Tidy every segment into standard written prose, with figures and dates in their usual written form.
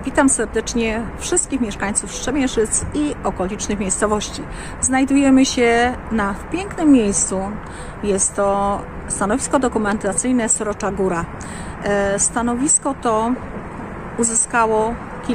Witam serdecznie wszystkich mieszkańców Strzemieszyc i okolicznych miejscowości. Znajdujemy się w pięknym miejscu. Jest to stanowisko dokumentacyjne Srocza Góra. Stanowisko to pozyskało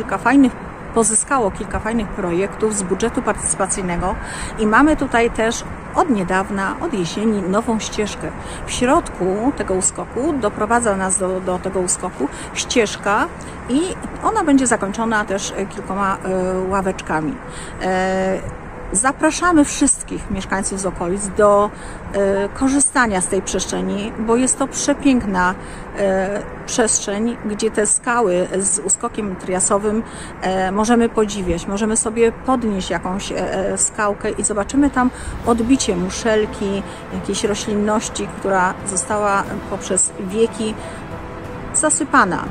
kilka fajnych projektów z budżetu partycypacyjnego i mamy tutaj też od niedawna, od jesieni, nową ścieżkę. W środku tego uskoku doprowadza nas do tego uskoku ścieżka i ona będzie zakończona też kilkoma ławeczkami. Zapraszamy wszystkich mieszkańców z okolic do korzystania z tej przestrzeni, bo jest to przepiękna przestrzeń, gdzie te skały z uskokiem triasowym możemy podziwiać. Możemy sobie podnieść jakąś skałkę i zobaczymy tam odbicie muszelki, jakiejś roślinności, która została poprzez wieki zasypana.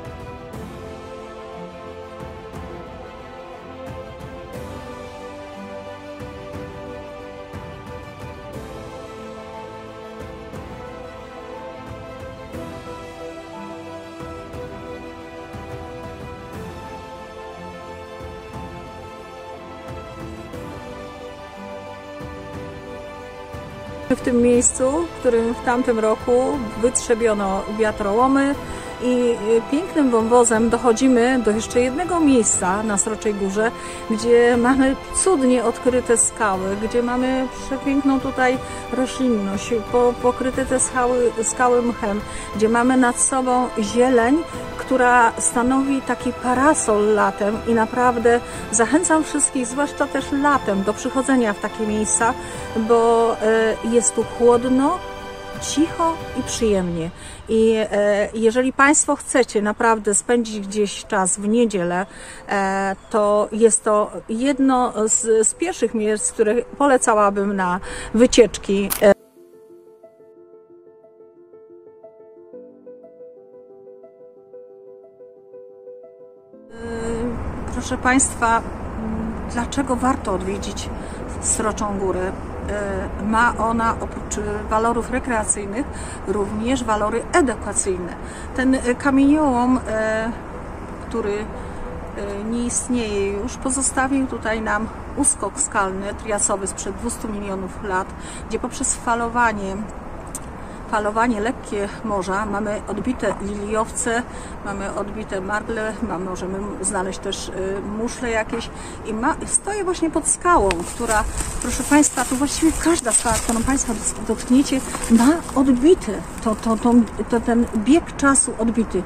W tym miejscu, w którym w tamtym roku wytrzebiono wiatrołomy i pięknym wąwozem dochodzimy do jeszcze jednego miejsca na Sroczej Górze, gdzie mamy cudnie odkryte skały, gdzie mamy przepiękną tutaj roślinność, pokryte te skały mchem, gdzie mamy nad sobą zieleń, która stanowi taki parasol latem i naprawdę zachęcam wszystkich, zwłaszcza też latem, do przychodzenia w takie miejsca, bo jest tu chłodno, cicho i przyjemnie. I jeżeli Państwo chcecie naprawdę spędzić gdzieś czas w niedzielę, to jest to jedno z pierwszych miejsc, które polecałabym na wycieczki. Proszę Państwa, dlaczego warto odwiedzić Sroczą Górę? Ma ona oprócz walorów rekreacyjnych również walory edukacyjne. Ten kamieniołom, który nie istnieje już, pozostawił tutaj nam uskok skalny triasowy sprzed 200 milionów lat, gdzie poprzez falowanie lekkie morza mamy odbite liliowce, mamy odbite margle, możemy znaleźć też muszle jakieś i stoję właśnie pod skałą, która, proszę Państwa, tu właściwie każda skała, którą Państwo dotkniecie, ma odbity, ten bieg czasu odbity.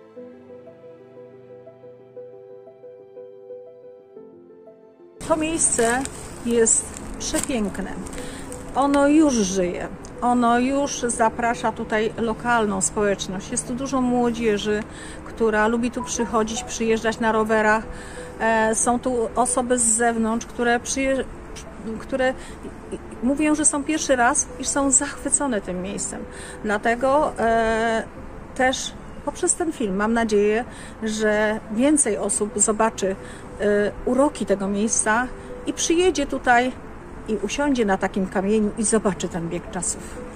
To miejsce jest przepiękne. Ono już żyje. Ono już zaprasza tutaj lokalną społeczność. Jest tu dużo młodzieży, która lubi tu przychodzić, przyjeżdżać na rowerach. Są tu osoby z zewnątrz, które mówią, że są pierwszy raz i są zachwycone tym miejscem. Dlatego też poprzez ten film mam nadzieję, że więcej osób zobaczy uroki tego miejsca i przyjedzie tutaj i usiądzie na takim kamieniu i zobaczy ten bieg czasów.